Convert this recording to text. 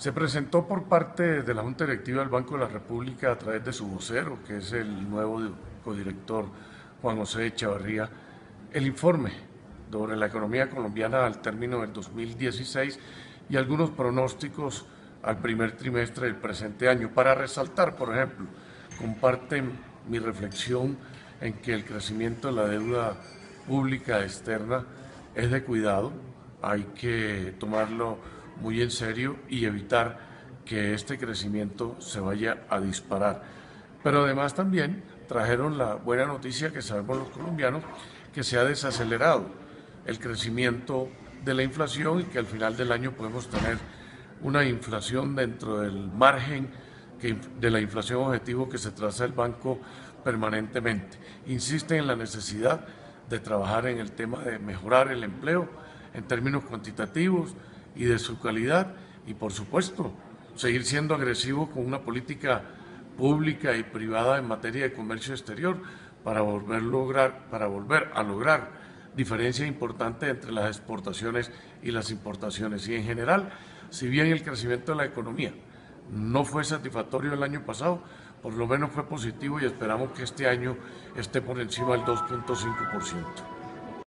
Se presentó por parte de la Junta Directiva del Banco de la República a través de su vocero, que es el nuevo codirector Juan José Echavarría, el informe sobre la economía colombiana al término del 2016 y algunos pronósticos al primer trimestre del presente año. Para resaltar, por ejemplo, comparten mi reflexión en que el crecimiento de la deuda pública externa es de cuidado, hay que tomarlo muy en serio y evitar que este crecimiento se vaya a disparar. Pero además también trajeron la buena noticia que sabemos los colombianos, que se ha desacelerado el crecimiento de la inflación y que al final del año podemos tener una inflación dentro del margen de la inflación objetivo que se traza el banco permanentemente. Insiste en la necesidad de trabajar en el tema de mejorar el empleo en términos cuantitativos y de su calidad y, por supuesto, seguir siendo agresivo con una política pública y privada en materia de comercio exterior para volver a lograr diferencia importante entre las exportaciones y las importaciones. Y en general, si bien el crecimiento de la economía no fue satisfactorio el año pasado, por lo menos fue positivo y esperamos que este año esté por encima del 2.5%.